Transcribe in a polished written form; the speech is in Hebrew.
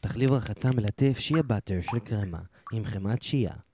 תחליף רחצה מלטף שיה באטר של קרמה עם חמת שיה.